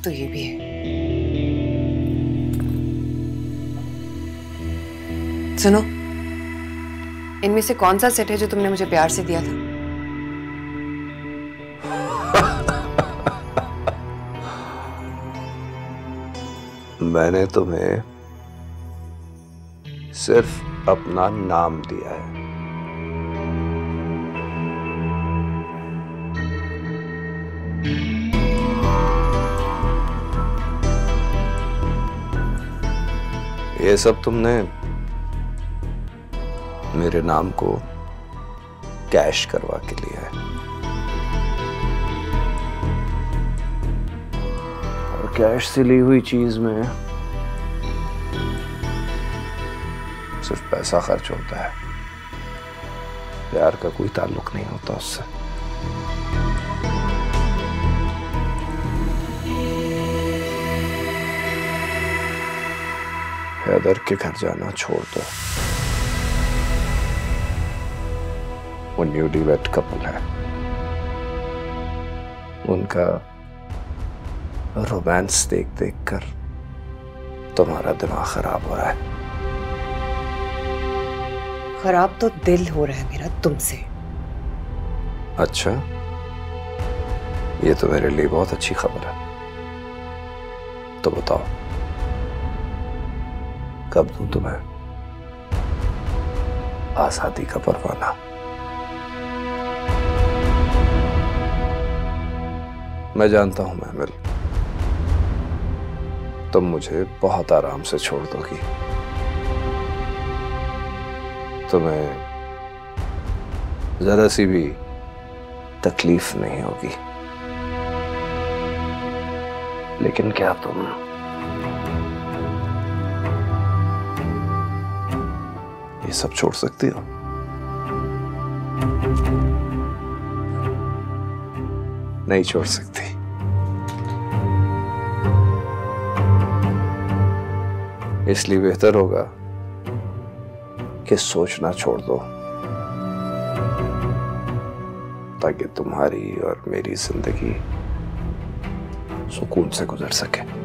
तो ये भी है। सुनो, इनमें से कौन सा सेट है जो तुमने मुझे प्यार से दिया था? मैंने तुम्हें सिर्फ अपना नाम दिया है। ये सब तुमने मेरे नाम को कैश करवा के लिया है। और कैश से ली हुई चीज में सिर्फ पैसा खर्च होता है, प्यार का कोई ताल्लुक नहीं होता उससे। हैदर के घर जाना छोड़ दो, वो न्यूलीवेड कपल है, उनका रोमांस देख देख कर तुम्हारा दिमाग खराब हो रहा है। खराब तो दिल हो रहा है मेरा तुमसे। अच्छा, ये तो मेरे लिए बहुत अच्छी खबर है। तो बताओ, कब दूं तुम्हें आजादी का परवाना? मैं जानता हूं महमिल, तुम मुझे बहुत आराम से छोड़ दोगी, तुम्हें जरा सी भी तकलीफ नहीं होगी। लेकिन क्या तुम ये सब छोड़ सकती हो? नहीं छोड़ सकती। इसलिए बेहतर होगा कि सोचना छोड़ दो, ताकि तुम्हारी और मेरी जिंदगी सुकून से गुजर सके।